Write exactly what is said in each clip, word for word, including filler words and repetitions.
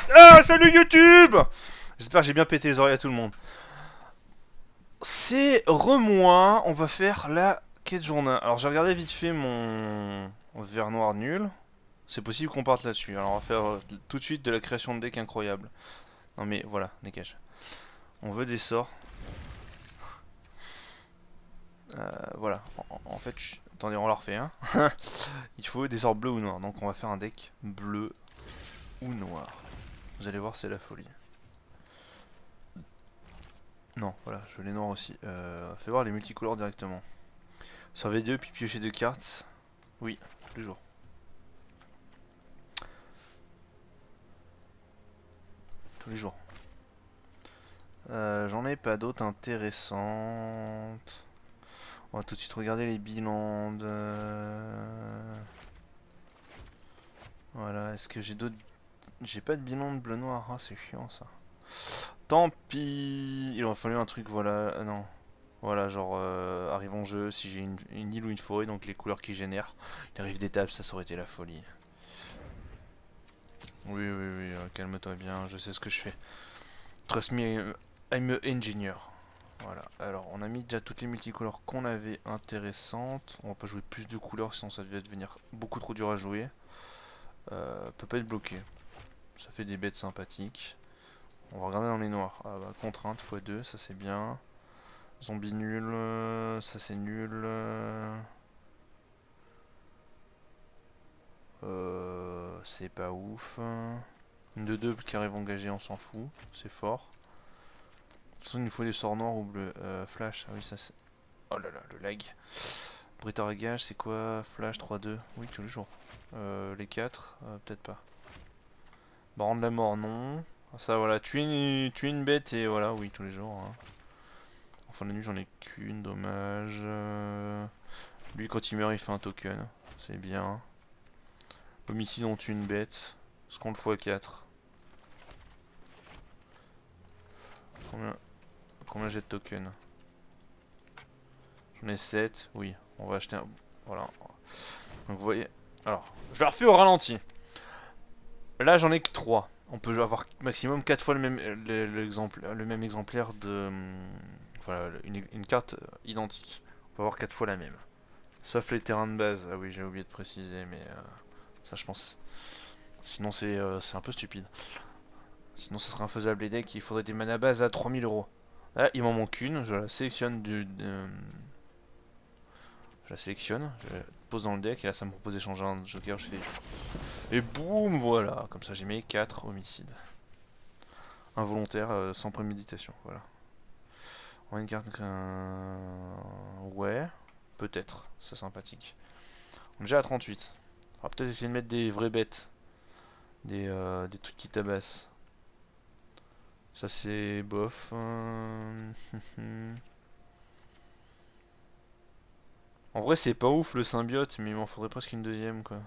Ah, salut YouTube! J'espère que j'ai bien pété les oreilles à tout le monde. C'est re-moi, on va faire la quête journée. Alors j'ai regardé vite fait mon vert noir nul. C'est possible qu'on parte là-dessus. Alors on va faire euh, tout de suite de la création de deck incroyable. Non mais voilà, dégage. On veut des sorts. Euh, voilà. En, en fait, je... attendez, on la refait. Hein. Il faut des sorts bleus ou noirs. Donc on va faire un deck bleu ou noir. Vous allez voir, c'est la folie. Non, voilà, je veux les noirs aussi. Euh, fais voir les multicolores directement. Sur V deux, puis piocher deux cartes. Oui, tous les jours. Tous les jours. Euh, J'en ai pas d'autres intéressantes. On va tout de suite regarder les bilans de... Voilà, est-ce que j'ai d'autres... J'ai pas de bilan de bleu-noir, ah c'est chiant ça. Tant pis. Il aurait fallu un truc, voilà, ah, non. Voilà, genre, euh, arrive en jeu, si j'ai une, une île ou une forêt, donc les couleurs qui génèrent. Il arrive des tables, ça, ça aurait été la folie. Oui, oui, oui, euh, calme-toi bien, je sais ce que je fais. Trust me, I'm a engineer. Voilà, alors on a mis déjà toutes les multicolores qu'on avait intéressantes. On va pas jouer plus de couleurs, sinon ça devait devenir beaucoup trop dur à jouer. Euh, peut pas être bloqué. Ça fait des bêtes sympathiques. On va regarder dans les noirs. Ah bah, contrainte fois deux, ça c'est bien. Zombie nul, euh, ça c'est nul. Euh, c'est pas ouf. Une de deux qui arrive engagée, on s'en fout. C'est fort. De toute façon, il nous faut des sorts noirs ou bleus. Euh, flash, ah oui, ça c'est... Oh là là, le lag. Britard à gage, c'est quoi? Flash trois deux. Oui, tous les jours. Euh, les quatre, euh, peut-être pas. Baron de la mort, non. Ah, ça, voilà, tuer une, tuer une bête et voilà, oui, tous les jours. Hein. En fin de nuit, j'en ai qu'une, dommage. Euh... Lui, quand il meurt, il fait un token. C'est bien. Homicide, on tue une bête. Ce qu'on le fois quatre. Combien, combien j'ai de tokens? J'en ai sept. Oui, on va acheter un... Voilà. Donc vous voyez... Alors, je la refais au ralenti. Là, j'en ai que trois. On peut avoir maximum quatre fois le même, le, le, exemple, le même exemplaire de... Voilà, une, une carte identique. On peut avoir quatre fois la même. Sauf les terrains de base. Ah oui, j'ai oublié de préciser, mais... Euh, ça, je pense... Sinon, c'est euh, un peu stupide. Sinon, ce serait infaisable les decks. Il faudrait des mana base à trois mille euros. Là, il m'en manque une. Je la sélectionne du... De... Je la sélectionne. Je la pose dans le deck. Et là, ça me propose d'échanger un joker. Je fais... Et boum, voilà. Comme ça, j'ai mis quatre homicides. Involontaire, euh, sans préméditation. Voilà. On a une carte... Euh... Ouais. Peut-être. C'est sympathique. On est déjà à trente-huit. On va peut-être essayer de mettre des vraies bêtes. Des, euh, des trucs qui tabassent. Ça c'est bof. Euh... en vrai c'est pas ouf le symbiote, mais il m'en faudrait presque une deuxième quoi.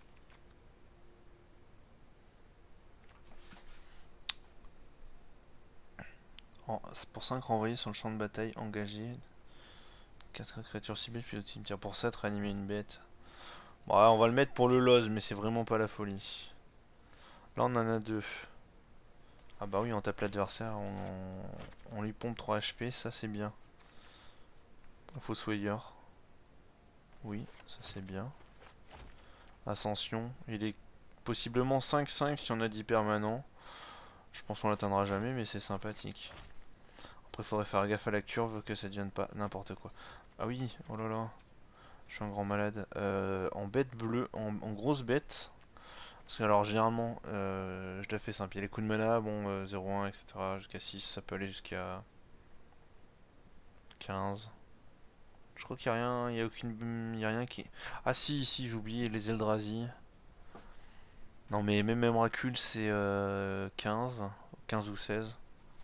En... Pour cinq renvoyés sur le champ de bataille, engagé. quatre créatures ciblées puis le cimetière. Pour sept, réanimer une bête. Bon, ouais, on va le mettre pour le loz, mais c'est vraiment pas la folie. Là on en a deux. Ah bah oui, on tape l'adversaire, on... on lui pompe trois H P, ça c'est bien. Fossoyeur. Oui, ça c'est bien. Ascension, il est possiblement cinq cinq si on a dix permanents. Je pense qu'on l'atteindra jamais, mais c'est sympathique. Après, il faudrait faire gaffe à la curve, que ça devienne pas n'importe quoi. Ah oui, oh là là, je suis un grand malade. Euh, en bête bleue, en, en grosse bête. Parce que alors généralement, euh, je la fais simple. Il y a les coups de mana, bon, euh, zéro un, et cetera. Jusqu'à six, ça peut aller jusqu'à quinze. Je crois qu'il n'y a rien, il n'y a aucune, il y a rien qui... Ah si, si, j'ai oublié les Eldrazi. Non mais même Memracule c'est euh, quinze, quinze ou seize.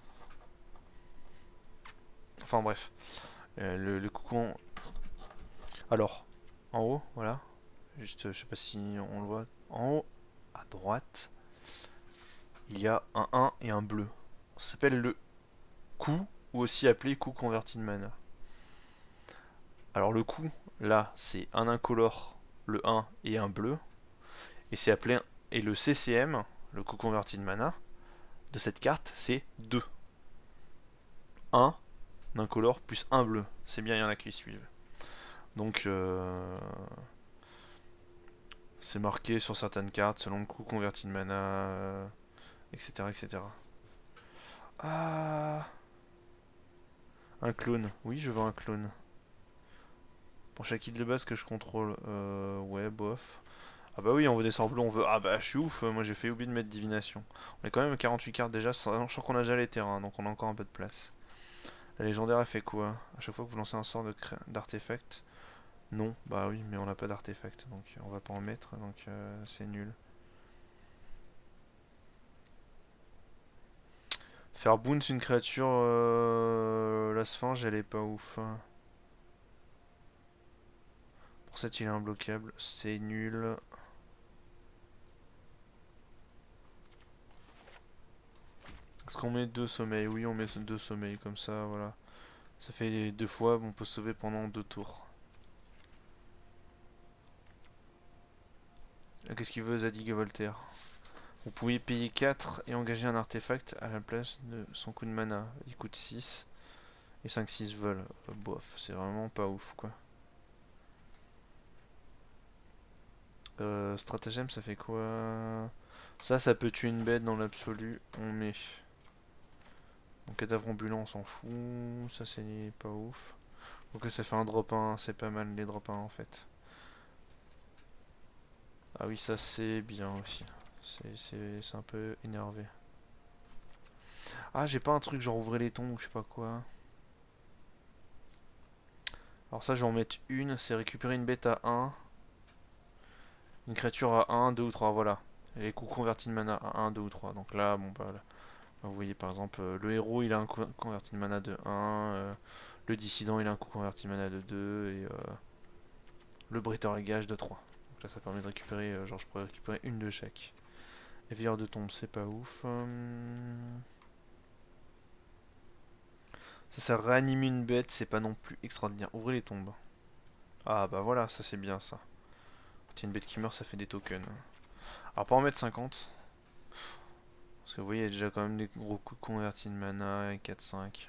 Enfin bref. Euh, le, le coucou... Alors, en haut, voilà. Juste, je sais pas si on le voit. En haut, à droite, il y a un un et un bleu. Ça s'appelle le coup, ou aussi appelé coup converti de mana. Alors le coup, là, c'est un incolore, le un et un bleu. Et c'est appelé... Et le C C M, le coup converti de mana, de cette carte, c'est deux. un incolore plus un bleu. C'est bien, il y en a qui suivent. Donc, euh, c'est marqué sur certaines cartes, selon le coût converti de mana, euh, et cetera, et cetera. Ah, un clone. Oui, je veux un clone. Pour chaque île de base que je contrôle, euh, ouais, bof. Ah bah oui, on veut des sorts bleus, on veut... Ah bah je suis ouf, moi j'ai fait oublier de mettre divination. On est quand même à quarante-huit cartes déjà, sachant qu'on a déjà les terrains, donc on a encore un peu de place. La légendaire elle fait quoi? À chaque fois que vous lancez un sort d'artefact? Non, bah oui, mais on n'a pas d'artefact, donc on va pas en mettre, donc euh, c'est nul. Faire bounce une créature, euh, la sphinge elle est pas ouf. Pour cette il est imbloquable, c'est nul. Est-ce qu'on met deux sommeils? Oui, on met deux sommeils comme ça, voilà. Ça fait deux fois, on peut sauver pendant deux tours. Qu'est-ce qu'il veut Zadig et Voltaire? Vous pouvez payer quatre et engager un artefact à la place de son coup de mana. Il coûte six et cinq six vol. Euh, bof, c'est vraiment pas ouf quoi. Euh, stratagème, ça fait quoi? Ça, ça peut tuer une bête dans l'absolu. On met. Mon cadavre ambulant, on s'en fout. Ça, c'est pas ouf. Donc ça fait un drop un, c'est pas mal les drop un en fait. Ah oui, ça c'est bien aussi. C'est un peu énervé. Ah, j'ai pas un truc genre ouvrir les tombes ou je sais pas quoi. Alors ça, je vais en mettre une. C'est récupérer une bête à un. Une créature à un, deux ou trois, voilà. Et les coups convertis de mana à un, deux ou trois. Donc là, bon bah, là, vous voyez par exemple, euh, le héros il a un coup converti de mana de un. Euh, le dissident il a un coup converti de mana de deux. Et euh, le britteur et gage de trois. Donc là, ça permet de récupérer, euh, genre je pourrais récupérer une de chaque. Éveilleur de tombe, c'est pas ouf. Hum... Ça, ça réanime une bête, c'est pas non plus extraordinaire. Ouvrez les tombes. Ah bah voilà, ça c'est bien ça. Quand il y a une bête qui meurt, ça fait des tokens. Alors pas en mettre cinquante. Parce que vous voyez, il y a déjà quand même des gros coups convertis de mana, quatre cinq.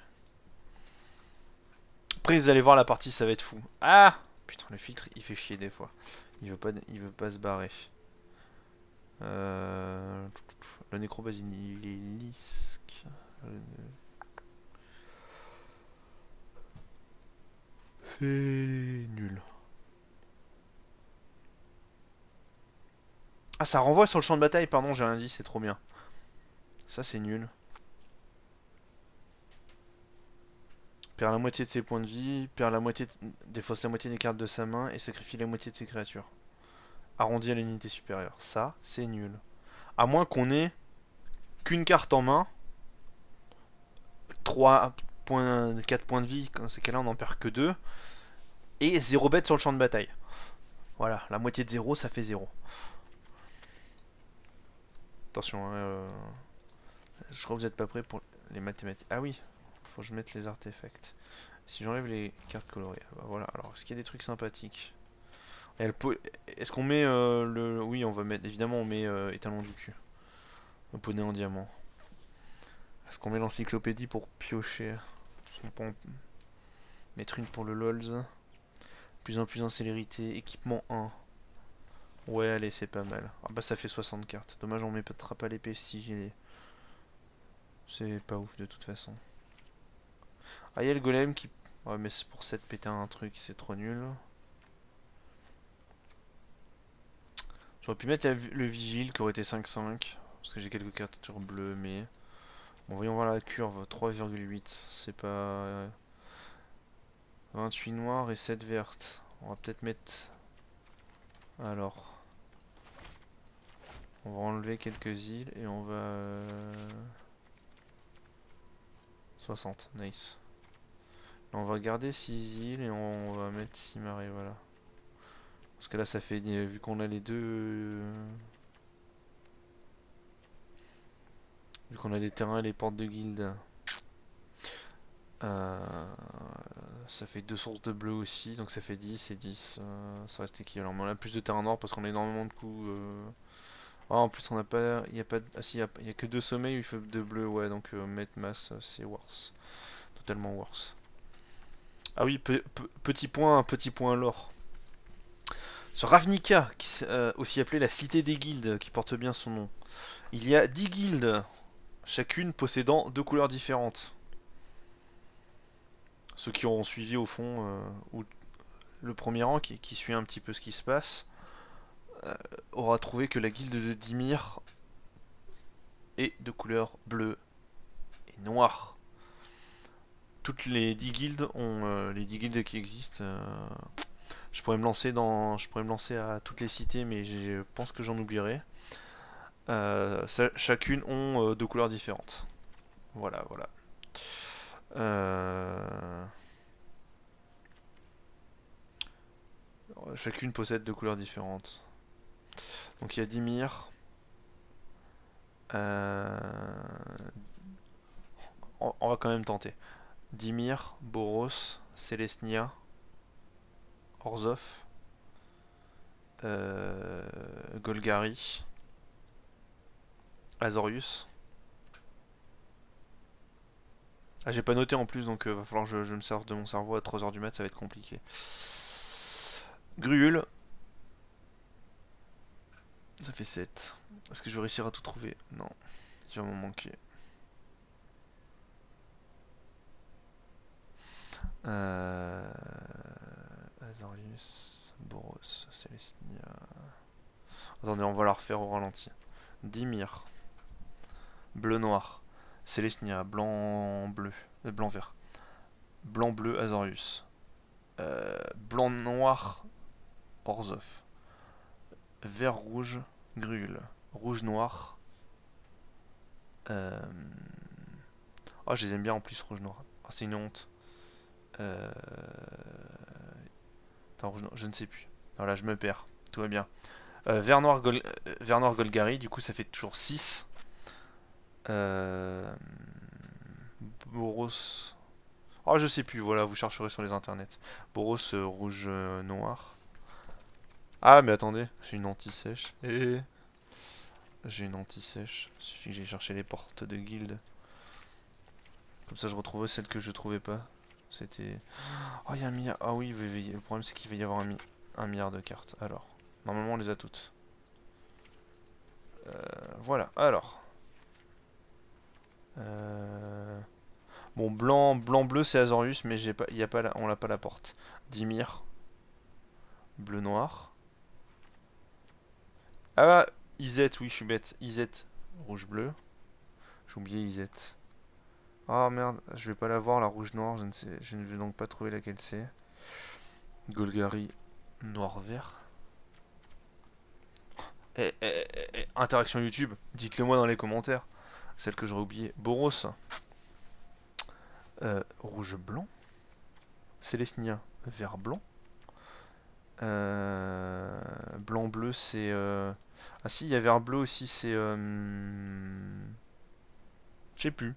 Après, vous allez voir la partie, ça va être fou. Ah putain, le filtre, il fait chier des fois. Il veut pas, il veut pas se barrer. Euh... Le nécrobasilisque. C'est nul. Ah, ça renvoie sur le champ de bataille, pardon, j'ai rien dit, c'est trop bien. Ça, c'est nul. Perd la moitié de ses points de vie, perd la moitié, de... défausse la moitié des cartes de sa main et sacrifie la moitié de ses créatures. Arrondi à l'unité supérieure. Ça, c'est nul. À moins qu'on ait qu'une carte en main, trois points, quatre points de vie, dans ces cas-là, on n'en perd que deux, et zéro bête sur le champ de bataille. Voilà, la moitié de zéro, ça fait zéro. Attention, hein, euh... je crois que vous n'êtes pas prêts pour les mathématiques. Ah oui, faut que je mette les artefacts. Si j'enlève les cartes colorées, bah voilà. Alors, est-ce qu'il y a des trucs sympathiques? Est-ce qu'on met euh, le... Oui, on va mettre... Évidemment, on met euh, étalon du cul. Un poney en diamant. Est-ce qu'on met l'encyclopédie pour piocher? On peut en mettre une pour le LOLs. Plus en plus en célérité. Équipement un. Ouais, allez, c'est pas mal. Ah bah ça fait soixante cartes. Dommage, on mettra pas l'épée si j'ai les... C'est pas ouf de toute façon. Ah, il y a le golem qui... Ouais, mais c'est pour sept péter un truc, c'est trop nul. J'aurais pu mettre la, le vigile qui aurait été cinq cinq. Parce que j'ai quelques cartes bleues, mais... Bon, voyons voir la curve. trois virgule huit. C'est pas... vingt-huit noires et sept vertes. On va peut-être mettre... Alors... On va enlever quelques îles et on va... soixante, nice. Là, on va garder six îles et on va mettre six marées, voilà. Parce que là, ça fait... Vu qu'on a les deux... Vu qu'on a les terrains et les portes de guilde... Euh, ça fait deux sources de bleu aussi, donc ça fait dix et dix. Euh, ça reste équivalent. Mais on a plus de terrain nord parce qu'on a énormément de coups... Euh, Ah, en plus, on n'a pas. Il y a pas. Ah si, il y a, il y a que deux sommets où il faut deux bleus, ouais, donc euh, mettre masse, c'est worse. Totalement worse. Ah oui, pe pe petit point, petit point lore. Sur Ravnica, qui, euh, aussi appelée la cité des guildes, qui porte bien son nom, il y a dix guildes, chacune possédant deux couleurs différentes. Ceux qui auront suivi au fond, euh, ou le premier rang qui, qui suit un petit peu ce qui se passe, euh, aura trouvé que la guilde de Dimir est de couleur bleue et noire. Toutes les dix guildes ont euh, les dix guildes qui existent. Euh, je pourrais me lancer dans, je pourrais me lancer à toutes les cités, mais je pense que j'en oublierai. Euh, ça, chacune ont euh, deux couleurs différentes. Voilà, voilà. Euh... Chacune possède deux couleurs différentes. Donc il y a Dimir. Euh... On, on va quand même tenter. Dimir, Boros, Celestia, Orzhov, euh... Golgari, Azorius. Ah, j'ai pas noté en plus, donc euh, va falloir que je, je me serve de mon cerveau à trois heures du mat, ça va être compliqué. Gruul. Ça fait sept. Est-ce que je vais réussir à tout trouver? Non. Il va m'en manquer. Euh... Azorius, Boros, Celestia. Attendez, on va la refaire au ralenti. Dimir. Bleu-noir. Celestia. Blanc-bleu. Euh, Blanc-vert. Blanc-bleu, Azorius. Euh, Blanc-noir, Orzhov. Vert-rouge, Gruul. Rouge-noir. Euh... Oh, je les aime bien en plus, rouge-noir. Oh, c'est une honte. Euh... Attends, rouge, je ne sais plus. Voilà, je me perds. Tout va bien. Euh, vert noir, Gol... euh, vert noir Golgari, du coup ça fait toujours six. Euh... Boros. Oh, je sais plus, voilà, vous chercherez sur les internets. Boros euh, rouge euh, noir. Ah, mais attendez, j'ai une anti-sèche. Eh, j'ai une anti-sèche. Il suffit que j'aille chercher les portes de guilde. Comme ça, je retrouverai celles que je trouvais pas. C'était. Oh, il y a un milliard. Ah oui, oui, oui, le problème c'est qu'il va y avoir un, mi... un milliard de cartes. Alors, normalement, on les a toutes. Euh, voilà, alors. Euh... Bon, blanc, blanc, bleu, c'est Azorius, mais j'ai pas, y a pas la, on l'a pas la porte. Dimir. Bleu, noir. Ah, Izette, oui, je suis bête. Izette, rouge, bleu. J'ai oublié Izette. Ah merde, je vais pas la voir, la rouge, noir. Je ne sais, je ne vais donc pas trouver laquelle c'est. Golgari, noir, vert. Eh, eh, eh, eh, interaction YouTube, dites-le moi dans les commentaires. Celle que j'aurais oubliée. Boros. Euh, rouge, blanc. Célestia, vert, blanc. Euh, blanc bleu c'est euh... ah si il y avait un bleu aussi c'est euh... je sais plus.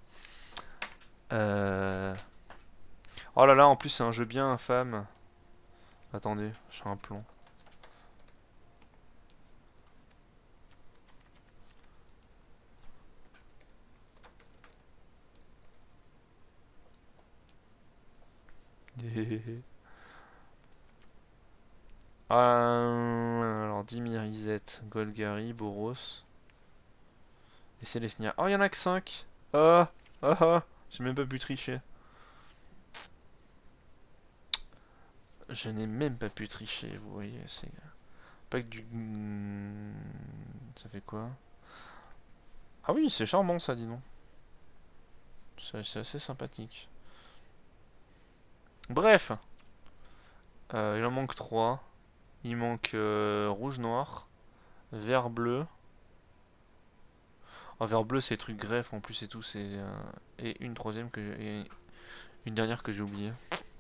Euh... Oh là là en plus c'est un jeu bien infâme. Attendez j'ai un plan. euh... Alors Dimir, Izette, Golgari, Boros et Celestia. Oh il y en a que cinq. Ah ah ah j'ai même pas pu tricher. Je n'ai même pas pu tricher, vous voyez, c'est pas que du... Ça fait quoi? Ah oui, c'est charmant ça, dis donc. C'est assez sympathique. Bref, euh, il en manque trois. Il manque euh, rouge, noir, vert, bleu. Oh, vert, bleu, c'est les trucs greffe en plus et tout. C'est euh, et une troisième que et une dernière que j'ai oubliée.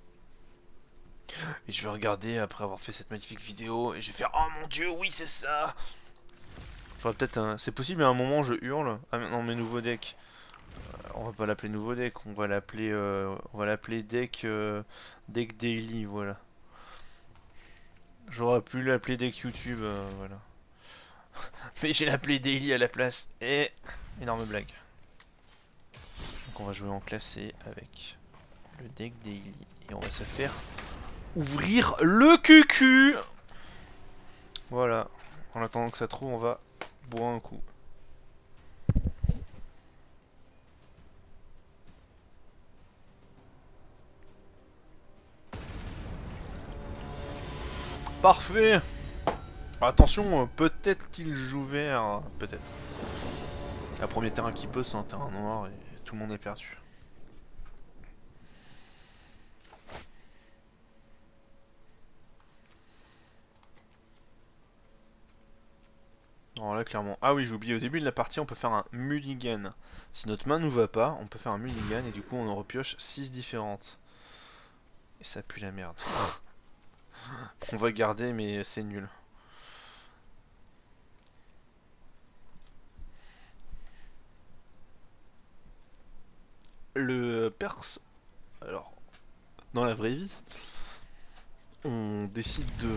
Et je vais regarder après avoir fait cette magnifique vidéo et je vais faire oh mon dieu, oui c'est ça. J'aurais peut-être un... C'est possible à un moment je hurle. Ah non, mes nouveaux decks. Euh, on va pas l'appeler nouveau deck, on va l'appeler euh, on va l'appeler deck euh, deck daily, voilà. J'aurais pu l'appeler deck YouTube, euh, voilà. Mais j'ai l'appelé Daily à la place. Et énorme blague. Donc on va jouer en classé avec le deck Daily. Et on va se faire ouvrir le cucu. Voilà. En attendant que ça trouve, on va boire un coup. Parfait. Attention, peut-être qu'il joue vert. Peut-être. Le premier terrain qui pose, c'est un terrain noir et tout le monde est perdu. Alors là, clairement... Ah oui, j'ai oublié, au début de la partie, on peut faire un mulligan. Si notre main nous va pas, on peut faire un mulligan et du coup, on en repioche six différentes. Et ça pue la merde. On va garder, mais c'est nul. Le perse... Alors, dans la vraie vie, on décide de...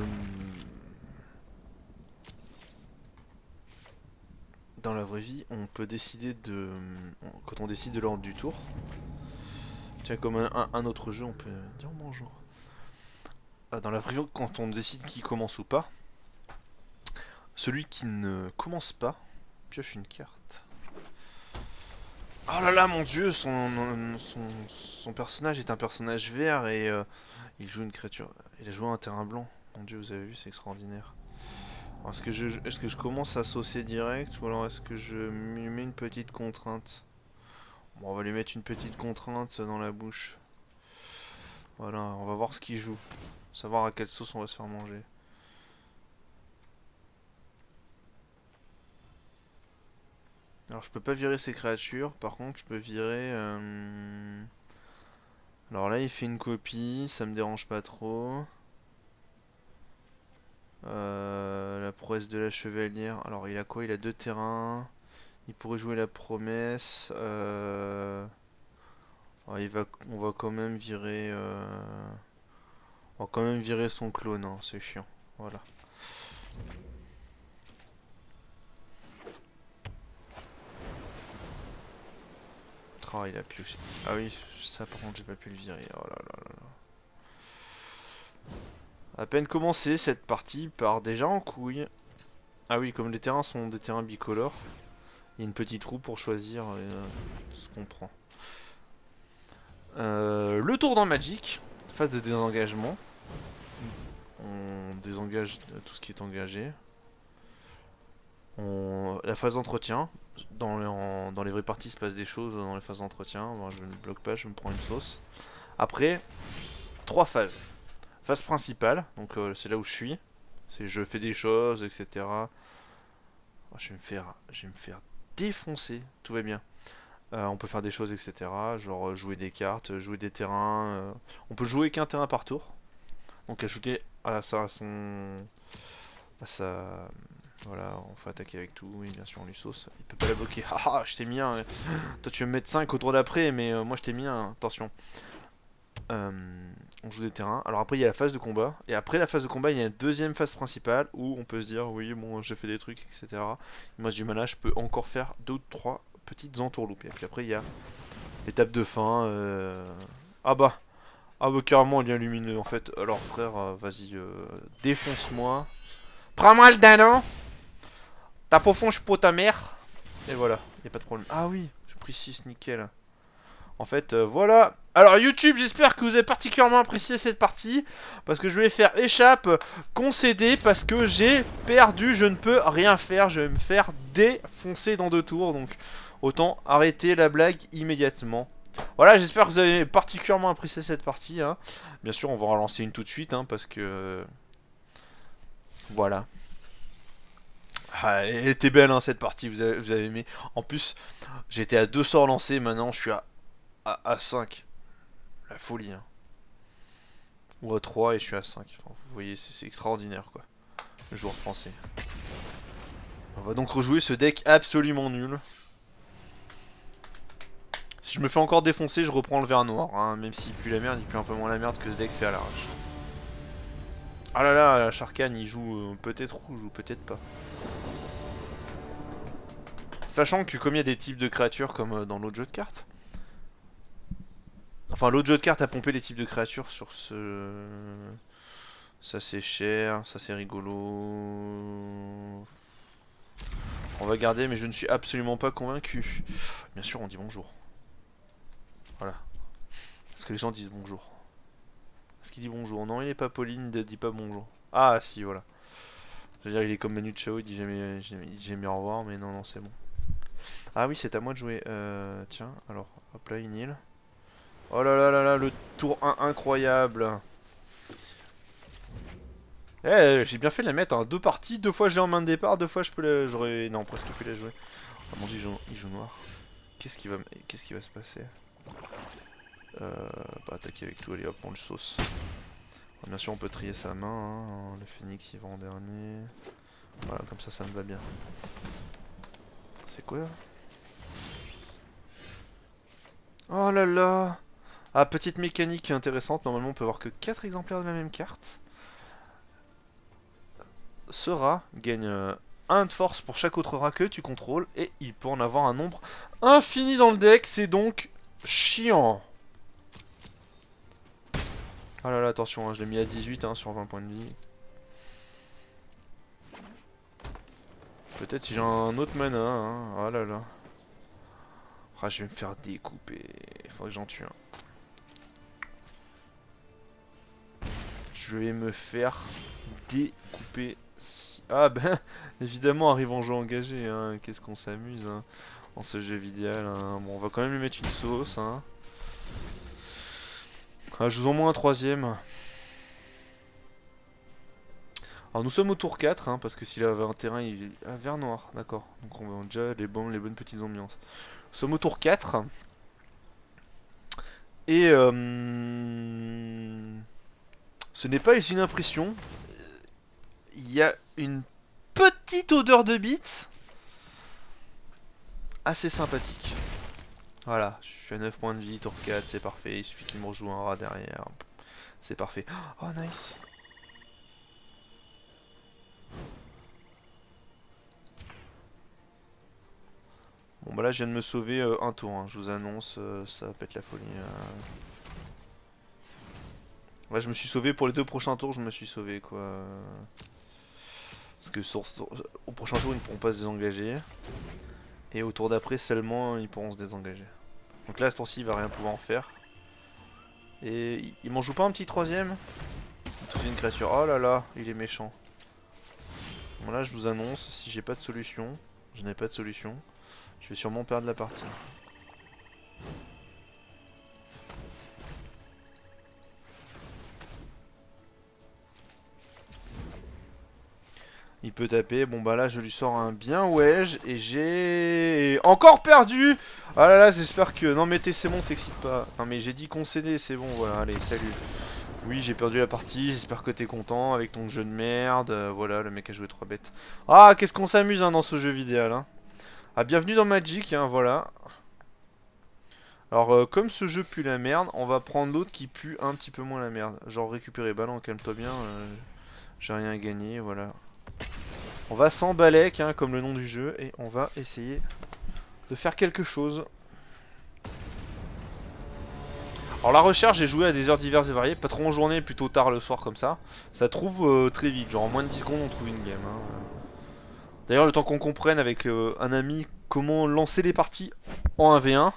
Dans la vraie vie, on peut décider de... Quand on décide de l'ordre du tour... Tiens, comme un, un, un autre jeu, on peut dire bonjour. Dans la vraie vie, quand on décide qui commence ou pas, celui qui ne commence pas pioche une carte. Oh là là, mon dieu, son, son, son personnage est un personnage vert et euh, il joue une créature. Il a joué un terrain blanc. Mon dieu, vous avez vu, c'est extraordinaire. Est-ce que, je, est-ce que je commence à saucer direct ou alors est-ce que je lui mets une petite contrainte? Bon, on va lui mettre une petite contrainte dans la bouche. Voilà, on va voir ce qu'il joue. Savoir à quelle sauce on va se faire manger. Alors je peux pas virer ces créatures, par contre je peux virer... Euh... Alors là il fait une copie, ça me dérange pas trop. Euh, la prouesse de la chevalière, alors il a quoi? Il a deux terrains. Il pourrait jouer la promesse. Euh... Alors, il va... On va quand même virer... Euh... On va quand même virer son clone, hein. C'est chiant. Voilà. Oh, il a pioché. Ah oui, ça par contre j'ai pas pu le virer. Oh là là là là. À peine commencé cette partie part déjà en couille. Ah oui, comme les terrains sont des terrains bicolores, il y a une petite roue pour choisir euh, ce qu'on prend. Euh, le tour dans Magic, phase de désengagement. On désengage tout ce qui est engagé. On... La phase d'entretien. Dans les, en... dans les vraies parties, il se passe des choses dans les phases d'entretien. Bon, je ne bloque pas, je me prends une sauce. Après, trois phases. Phase principale, donc euh, c'est là où je suis. C'est je fais des choses, et cetera. Oh, je vais me faire, je vais me faire défoncer. Tout va bien. Euh, on peut faire des choses, et cetera. Genre euh, jouer des cartes, jouer des terrains. Euh... On peut jouer qu'un terrain par tour. Donc ajouter à, ça, à son, à sa, voilà, on fait attaquer avec tout. Et bien sûr on lui sauce. Il peut pas la bloquer. Haha, je t'ai mis un. Toi tu veux me mettre cinq au tour d'après, mais euh, moi je t'ai mis un. Attention. Euh, on joue des terrains. Alors après il y a la phase de combat. Et après la phase de combat il y a une deuxième phase principale où on peut se dire oui bon j'ai fait des trucs et cetera. Il me reste du mana, je peux encore faire deux ou trois petites entourloupes. Et puis après il y a l'étape de fin. Euh... Ah bah ah bah carrément lien lumineux en fait. Alors frère euh, vas-y euh, défonce-moi. Prends-moi le dindon. Tape au fond je pour ta mère. Et voilà, y a pas de problème. Ah oui, j'ai pris six nickel. En fait, euh, voilà. Alors YouTube, j'espère que vous avez particulièrement apprécié cette partie. Parce que je vais faire échappe, concéder, parce que j'ai perdu. Je ne peux rien faire. Je vais me faire défoncer dans deux tours. Donc, autant arrêter la blague immédiatement. Voilà, j'espère que vous avez particulièrement apprécié cette partie. Hein. Bien sûr, on va en relancer une tout de suite. Hein, parce que... Euh, voilà. Ah, elle était belle hein, cette partie, vous avez, vous avez aimé. En plus, j'étais à deux sorts lancés, maintenant je suis à... À, à cinq. La folie, hein. Ou à trois et je suis à cinq. Enfin, vous voyez, c'est extraordinaire, quoi. Le joueur français. On va donc rejouer ce deck absolument nul. Si je me fais encore défoncer, je reprends le vert noir. Hein. Même s'il pue la merde, il pue un peu moins la merde que ce deck fait à l'arrache. Ah là là, Sharkan, il joue euh, peut-être rouge ou peut-être pas. Sachant que comme il y a des types de créatures comme euh, dans l'autre jeu de cartes. Enfin, l'autre jeu de cartes a pompé les types de créatures sur ce... Ça c'est cher, ça c'est rigolo. On va garder, mais je ne suis absolument pas convaincu. Bien sûr, on dit bonjour. Voilà. Est-ce que les gens disent bonjour? Est-ce qu'il dit bonjour? Non, il est pas poli, il ne dit pas bonjour. Ah, si, voilà. C'est-à-dire, il est comme Manu Chao, il dit jamais, il dit jamais au revoir, mais non, non, c'est bon. Ah oui, c'est à moi de jouer. Euh, tiens, alors, hop là, une île. Oh là là là là, le tour un incroyable. Eh, j'ai bien fait de la mettre, hein. Deux parties, deux fois je l'ai en main de départ, deux fois je peux la... J'aurais... Non, presque pu la jouer. Ah mon dieu, il joue, il joue noir. Qu'est-ce qui va... Qu'est-ce qui va se passer? Euh... Bah, attaquer avec tout, allez hop, on le sauce. Alors, bien sûr, on peut trier sa main, hein. Le phénix, il va en dernier. Voilà, comme ça, ça me va bien. C'est quoi? Oh là là! Ah, petite mécanique intéressante, normalement on peut avoir que quatre exemplaires de la même carte. Ce rat gagne un de force pour chaque autre rat que tu contrôles, et il peut en avoir un nombre infini dans le deck, c'est donc chiant. Ah là là, attention, hein, je l'ai mis à dix-huit hein, sur vingt points de vie. Peut-être si j'ai un autre mana, hein. Ah là là. Ah, je vais me faire découper, il faudrait que j'en tue un. Je vais me faire découper. Si... Ah ben, évidemment, arrive en jeu engagé, hein. Qu'est-ce qu'on s'amuse, hein, en ce jeu vidéo, hein. Bon, on va quand même lui mettre une sauce, hein. Ah, je vous en mets un troisième. Alors nous sommes au tour quatre, hein, parce que s'il avait un terrain, il est ah, vert noir, d'accord. Donc on a déjà les, bons, les bonnes petites ambiances. Nous sommes au tour quatre. Et euh, ce n'est pas une impression. Il y a une petite odeur de bits assez sympathique. Voilà, je suis à neuf points de vie, tour quatre, c'est parfait. Il suffit qu'il me rejoue un rat derrière. C'est parfait. Oh, nice. Bon bah là je viens de me sauver euh, un tour, hein. Je vous annonce, euh, ça va pas être la folie. Euh... Là je me suis sauvé pour les deux prochains tours, je me suis sauvé quoi. Parce que sur, sur, au prochain tour ils ne pourront pas se désengager. Et au tour d'après seulement ils pourront se désengager. Donc là à ce tour-ci il va rien pouvoir en faire. Et il, il m'en joue pas un petit troisième? Il trouve une créature, oh là là, il est méchant. Bon là je vous annonce, si j'ai pas de solution, je n'ai pas de solution, je vais sûrement perdre la partie. Il peut taper, bon bah là je lui sors un bien wedge et j'ai encore perdu. Ah là là, j'espère que... Non mais t'es c'est bon, t'excite pas. Non mais j'ai dit concéder, c'est bon, voilà, allez, salut. Oui, j'ai perdu la partie, j'espère que t'es content avec ton jeu de merde. Euh, voilà, le mec a joué trois bêtes. Ah, qu'est-ce qu'on s'amuse hein, dans ce jeu vidéo, hein. Ah, bienvenue dans Magic, hein, voilà. Alors, euh, comme ce jeu pue la merde, on va prendre l'autre qui pue un petit peu moins la merde. Genre récupérer, bah non, calme-toi bien, euh, j'ai rien à gagner, voilà. On va s'emballer, hein, comme le nom du jeu, et on va essayer de faire quelque chose. Alors la recherche, j'ai joué à des heures diverses et variées, pas trop en journée, plutôt tard le soir comme ça. Ça trouve euh, très vite, genre en moins de dix secondes on trouve une game. Hein. D'ailleurs le temps qu'on comprenne avec euh, un ami comment lancer les parties en un v un.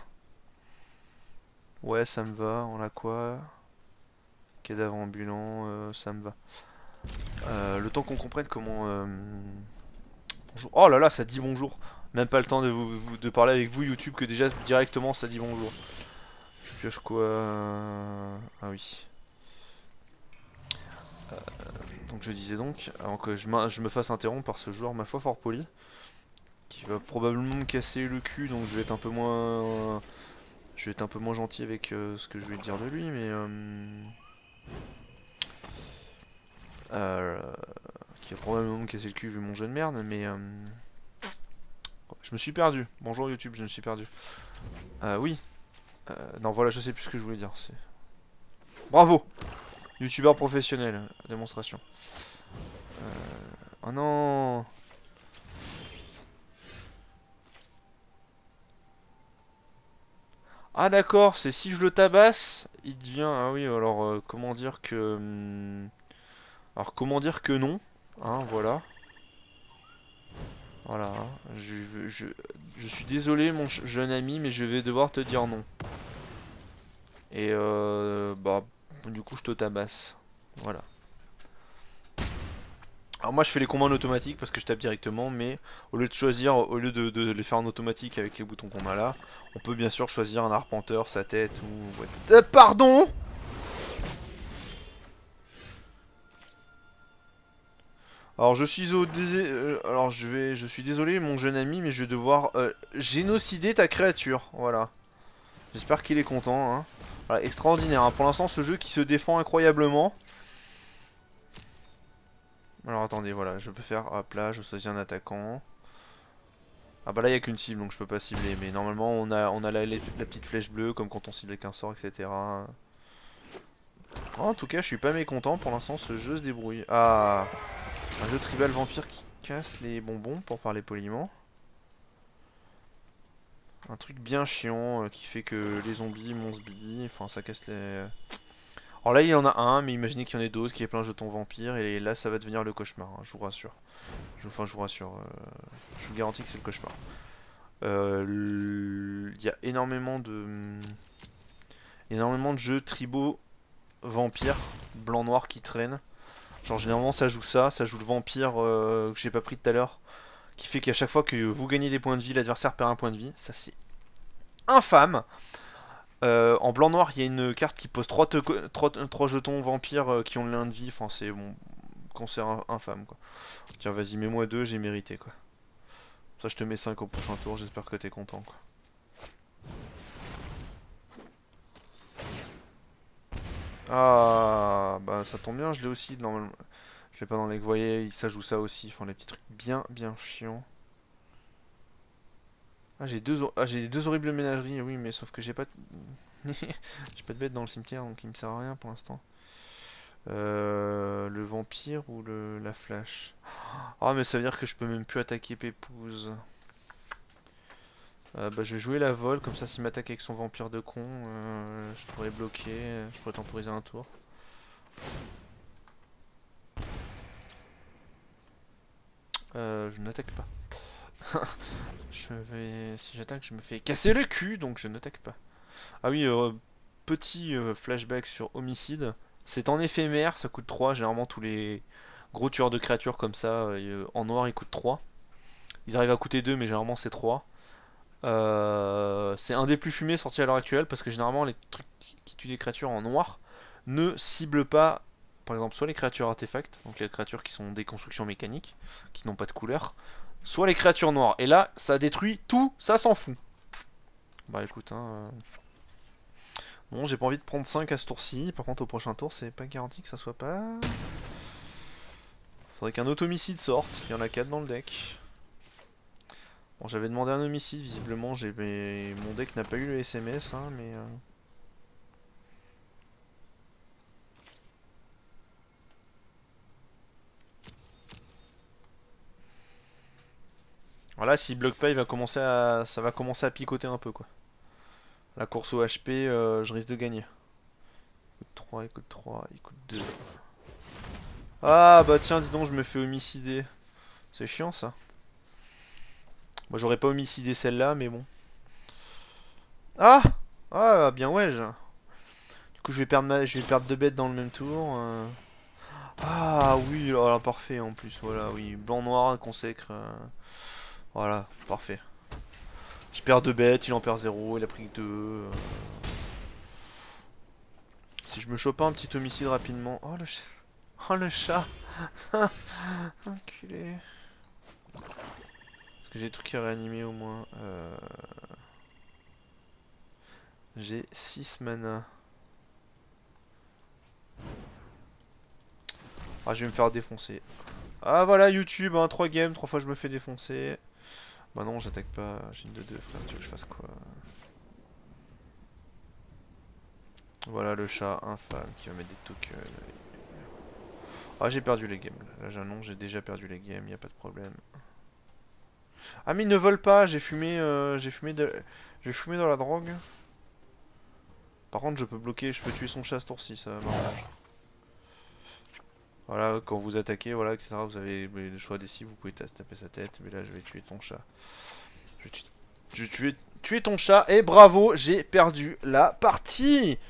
Ouais ça me va, on a quoi? Cadavre ambulant, euh, ça me va. Euh, le temps qu'on comprenne comment... Euh... Bonjour. Oh là là, ça dit bonjour. Même pas le temps de, vous, vous, de parler avec vous YouTube que déjà directement ça dit bonjour. Je pioche quoi? Ah oui. Euh, donc je disais donc, avant que je, je me fasse interrompre par ce joueur ma foi fort poli, qui va probablement me casser le cul, donc je vais être un peu moins... Je vais être un peu moins gentil avec euh, ce que je vais dire de lui, mais... Euh... Euh, qui va probablement me casser le cul vu mon jeu de merde, mais... Euh... Je me suis perdu. Bonjour YouTube, je me suis perdu. Euh, oui. Euh, non, voilà, je sais plus ce que je voulais dire. C'est... Bravo! Youtubeur professionnel, démonstration. Euh... Oh non! Ah d'accord, c'est si je le tabasse, il devient... Ah oui, alors euh, comment dire que... hum, Alors comment dire que non, hein, voilà. Voilà, hein. je, je, je suis désolé mon jeune ami, mais je vais devoir te dire non. Et euh, bah, du coup je te tabasse. Voilà. Alors moi je fais les combats en automatique parce que je tape directement, mais au lieu de choisir, au lieu de, de les faire en automatique avec les boutons qu'on a là, on peut bien sûr choisir un arpenteur, sa tête ou... Ouais. Euh, pardon. Alors je suis au désé... euh, alors je vais... Je suis désolé mon jeune ami, mais je vais devoir euh, génocider ta créature, voilà. J'espère qu'il est content, hein. Voilà, extraordinaire, hein. Pour l'instant ce jeu qui se défend incroyablement. Alors attendez, voilà, je peux faire, hop là, je choisis un attaquant. Ah bah là il n'y a qu'une cible donc je peux pas cibler, mais normalement on a, on a la, la petite flèche bleue comme quand on cible avec un sort, et cetera. Oh, en tout cas je suis pas mécontent, pour l'instant ce jeu se débrouille. Ah, un jeu tribal vampire qui casse les bonbons pour parler poliment. Un truc bien chiant euh, qui fait que les zombies, mon sbi, enfin ça casse les... Alors là il y en a un, mais imaginez qu'il y en ait d'autres, qu'il y ait plein de jetons vampires, et là ça va devenir le cauchemar, hein, je vous rassure. Je, enfin je vous rassure, euh, je vous garantis que c'est le cauchemar. Euh, il y a énormément de... énormément de jeux tribaux vampires, blanc-noir qui traînent. Genre généralement ça joue ça, ça joue le vampire euh, que j'ai pas pris tout à l'heure, qui fait qu'à chaque fois que vous gagnez des points de vie, l'adversaire perd un point de vie. Ça c'est infâme. Euh, en blanc-noir, il y a une carte qui pose trois jetons vampires euh, qui ont le lien de vie. Enfin c'est bon, concert infâme quoi. Tiens vas-y mets-moi deux, j'ai mérité quoi. Ça je te mets cinq au prochain tour, j'espère que t'es content quoi. Ah bah ça tombe bien, je l'ai aussi normalement. Je l'ai pas dans les... Vous voyez, ça joue ça aussi, enfin les petits trucs bien bien chiants. Ah j'ai deux, ah, j'ai deux horribles ménageries, oui mais sauf que j'ai pas de... j'ai pas de bête dans le cimetière donc il me sert à rien pour l'instant. Euh, le vampire ou le, la flash. Ah mais ça veut dire que je peux même plus attaquer Pépouze. Euh, bah je vais jouer la vol, comme ça s'il m'attaque avec son vampire de con, euh, je pourrais bloquer, je pourrais temporiser un tour. Euh, je n'attaque pas. Je vais... Si j'attaque, je me fais casser le cul, donc je n'attaque pas. Ah oui, euh, petit euh, flashback sur homicide. C'est en éphémère, ça coûte trois. Généralement, tous les gros tueurs de créatures comme ça, euh, en noir, ils coûtent trois. Ils arrivent à coûter deux, mais généralement, c'est trois. Euh, c'est un des plus fumés sortis à l'heure actuelle, parce que généralement, les trucs qui tuent des créatures en noir ne ciblent pas, par exemple, soit les créatures artefacts, donc les créatures qui sont des constructions mécaniques, qui n'ont pas de couleur, soit les créatures noires. Et là, ça détruit tout, ça s'en fout. Bah écoute, hein... Euh... Bon, j'ai pas envie de prendre cinq à ce tour-ci. Par contre, au prochain tour, c'est pas garanti que ça soit pas... Faudrait qu'un automicide sorte. Il y en a quatre dans le deck. Bon, j'avais demandé un homicide. Visiblement, j'ai... mon deck n'a pas eu le S M S, hein, mais... Euh... Voilà, s'il bloque pas, il va commencer à... ça va commencer à picoter un peu, quoi. La course au H P, euh, je risque de gagner. Il coûte trois, il coûte trois, il coûte deux. Ah, bah tiens, dis donc, je me fais homicider. C'est chiant, ça. Moi, j'aurais pas homicidé celle-là, mais bon. Ah! Ah, bien ouais, je... Du coup, je vais perdre, ma... je vais perdre deux bêtes dans le même tour. Euh... Ah oui, alors, parfait en plus, voilà, oui. Blanc-noir, consécre. Euh... Voilà, parfait. Je perds deux bêtes, il en perd zéro, il a pris que deux. Euh... Si je me chope pas un petit homicide rapidement... Oh le chat. Oh le chat. Enculé. Est-ce que j'ai des trucs à réanimer au moins euh... J'ai six mana. Ah, je vais me faire défoncer. Ah voilà, YouTube, hein, trois games, trois fois je me fais défoncer. Bah non, j'attaque pas, j'ai une deux deux, frère, tu veux que je fasse quoi? Voilà le chat infâme qui va mettre des tokens. Ah, j'ai perdu les games. Là, j'annonce, j'ai déjà perdu les games, y a pas de problème. Ah, mais ils ne volent pas, j'ai fumé, euh, j'ai fumé de... J'ai fumé dans la drogue. Par contre, je peux bloquer, je peux tuer son chat ce tour-ci, ça m'arrange. Voilà, quand vous attaquez, voilà, et cetera. Vous avez le choix des cibles, vous pouvez taper sa tête, mais là je vais tuer ton chat. Je vais, tu... je vais tuer... tuer ton chat, et bravo, j'ai perdu la partie.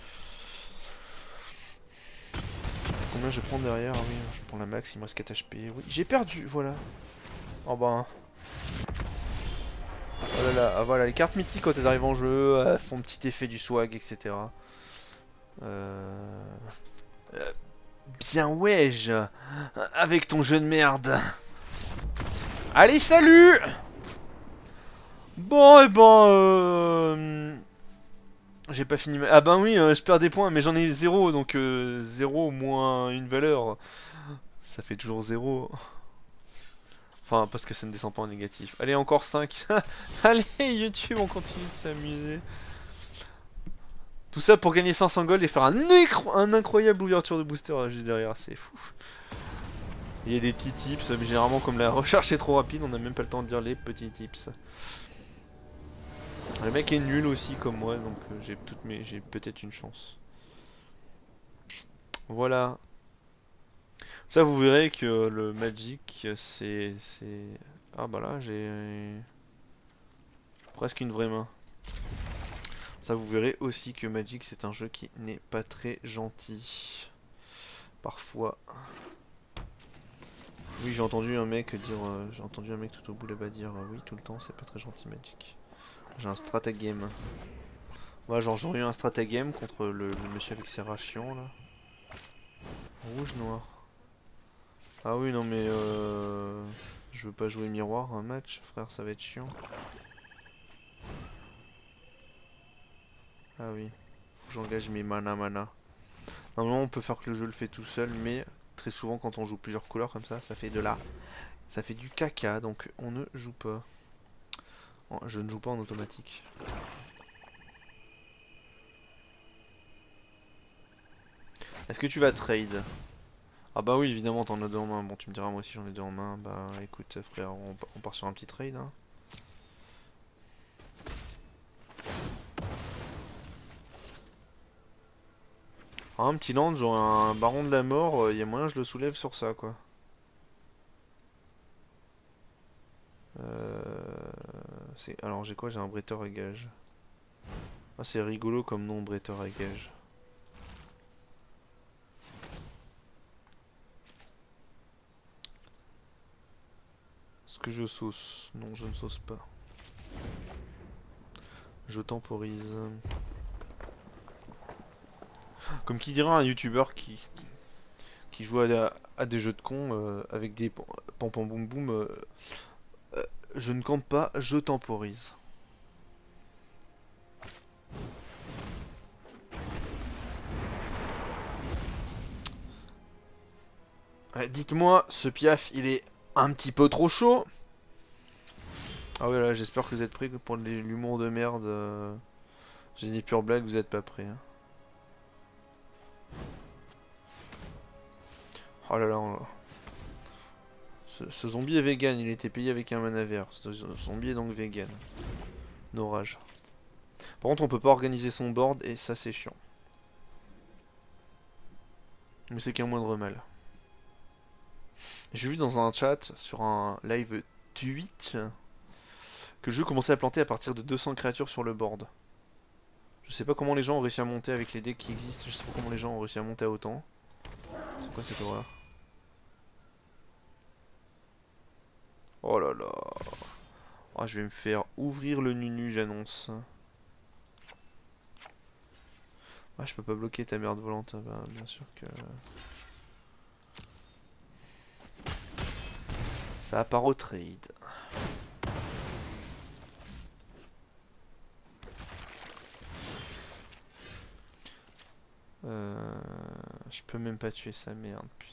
Combien je prends derrière? Ah oui, je prends la max, il me reste quatre H P. Oui, j'ai perdu, voilà. Oh bah... Oh là là, ah, voilà, les cartes mythiques quand elles arrivent en jeu, elles font petit effet du swag, et cetera. Euh... euh... Bien ouais, avec ton jeu de merde. Allez, salut. Bon, et ben... Euh... J'ai pas fini... Ah ben oui, euh, je perds des points, mais j'en ai zéro, donc euh, zéro moins une valeur. Ça fait toujours zéro. Enfin, parce que ça ne descend pas en négatif. Allez, encore cinq. Allez, YouTube, on continue de s'amuser. Tout ça pour gagner cinq cents gold et faire un, un incroyable ouverture de booster juste derrière, c'est fou. Il y a des petits tips, mais généralement comme la recherche est trop rapide, on n'a même pas le temps de dire les petits tips. Le mec est nul aussi comme moi, donc euh, j'ai toutes mes, j'ai peut-être une chance. Voilà. Ça vous verrez que le Magic c'est... Ah bah là j'ai presque une vraie main. Ça vous verrez aussi que Magic c'est un jeu qui n'est pas très gentil. Parfois. Oui, j'ai entendu un mec dire, euh, j'ai entendu un mec tout au bout là-bas dire euh, oui tout le temps c'est pas très gentil Magic. J'ai un stratagame. Voilà, genre j'aurais eu un stratagame contre le, le monsieur avec ses rats chiants là. Rouge noir. Ah oui non mais euh, je veux pas jouer miroir un match frère, ça va être chiant. Ah oui, faut que j'engage mes mana mana. Normalement on peut faire que le jeu le fait tout seul, mais très souvent quand on joue plusieurs couleurs comme ça, ça fait de la... Ça fait du caca, donc on ne joue pas. Je ne joue pas en automatique. Est-ce que tu vas trade? Ah bah oui, évidemment t'en as deux en main. Bon, tu me diras moi aussi j'en ai deux en main. Bah écoute frère, on, on part sur un petit trade. Hein. Ah, un petit land, genre un baron de la mort, il euh, y a moyen que je le soulève sur ça quoi. Euh... Alors j'ai quoi? J'ai un bretteur à gage. Ah c'est rigolo comme nom, bretteur à gage. Est-ce que je sauce? Non, je ne sauce pas. Je temporise. Comme qui dirait un youtubeur qui, qui joue à, à des jeux de con euh, avec des pam pam boum boum. Euh, euh, je ne compte pas, je temporise. Ouais, dites-moi, ce piaf, il est un petit peu trop chaud. Ah ouais là, j'espère que vous êtes prêts pour l'humour de merde. Euh... J'ai des pures blagues, vous êtes pas prêts. Hein. Oh là là, on... ce, ce zombie est vegan, il était payé avec un mana vert. Ce zombie est donc vegan. No rage. Par contre, on peut pas organiser son board et ça c'est chiant. Mais c'est qu'un moindre mal. J'ai vu dans un chat sur un live Twitch que le jeu commençait à planter à partir de deux cents créatures sur le board. Je sais pas comment les gens ont réussi à monter avec les decks qui existent, je sais pas comment les gens ont réussi à monter à autant. C'est quoi cette horreur? Oh là là. Oh, je vais me faire ouvrir le nunu, j'annonce. Ah, je peux pas bloquer ta merde volante, bah, bien sûr que... Ça part au trade. Euh... Je peux même pas tuer sa merde, putain.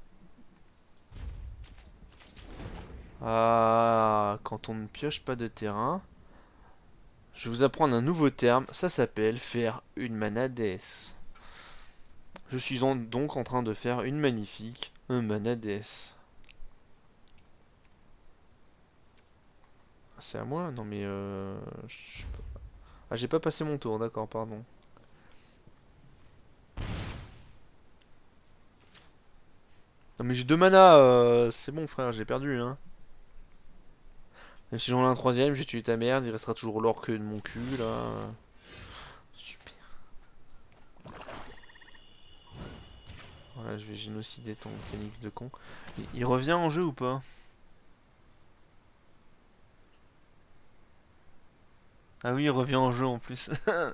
Ah, quand on ne pioche pas de terrain, je vais vous apprendre un nouveau terme, ça s'appelle faire une mana death. Je suis en, donc en train de faire une magnifique un mana death. C'est à moi? Non mais euh... je... Ah j'ai pas passé mon tour, d'accord, pardon. Non mais j'ai deux mana, euh, c'est bon frère, j'ai perdu hein. Même si j'en ai un troisième, j'ai tué ta merde, il restera toujours l'or que de mon cul là. Super. Voilà, je vais génocider ton phénix de con. Il, il revient en jeu ou pas? Ah oui, il revient en jeu en plus.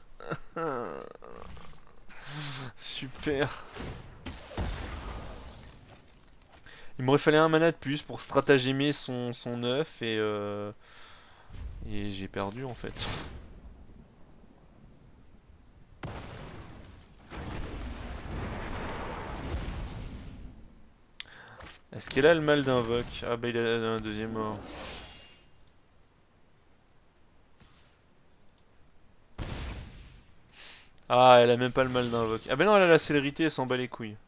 Super. Il m'aurait fallu un mana de plus pour stratagémer son, son œuf et euh, et j'ai perdu en fait. Est-ce qu'elle a le mal d'invoque? Ah bah il a un deuxième mort. Ah, elle a même pas le mal d'invoque. Ah bah non, elle a la célérité, elle s'en bat les couilles.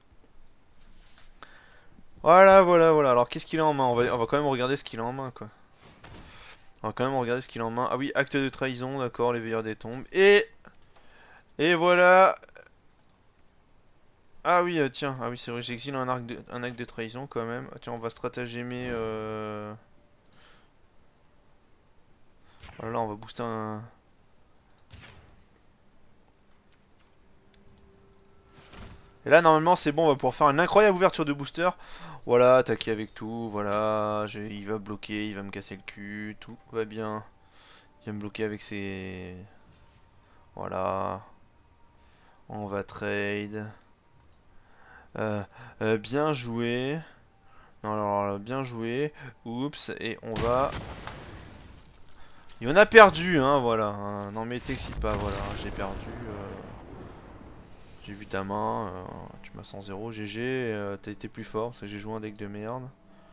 Voilà, voilà, voilà. Alors qu'est-ce qu'il a en main? on va, on va quand même regarder ce qu'il a en main, quoi. On va quand même regarder ce qu'il a en main. Ah oui, acte de trahison, d'accord, les veilleurs des tombes. Et... Et voilà. Ah oui, euh, tiens, ah oui, c'est vrai, j'exile un, arc de- un acte de trahison quand même. Ah, tiens, on va stratagémer... Euh... Voilà, on va booster un... Et là, normalement, c'est bon, on va pouvoir faire une incroyable ouverture de booster. Voilà, attaquer avec tout, voilà. je- Il va bloquer, il va me casser le cul, tout va bien. Il va me bloquer avec ses... Voilà. On va trade. Euh, euh, bien joué. Non, alors, bien joué. Oups, et on va... Et on a perdu, hein, voilà. Hein. Non mais t'excite pas, voilà, j'ai perdu. euh, J'ai vu ta main, euh, tu m'as cent zéro, G G, euh, t'as été plus fort parce que j'ai joué un deck de merde.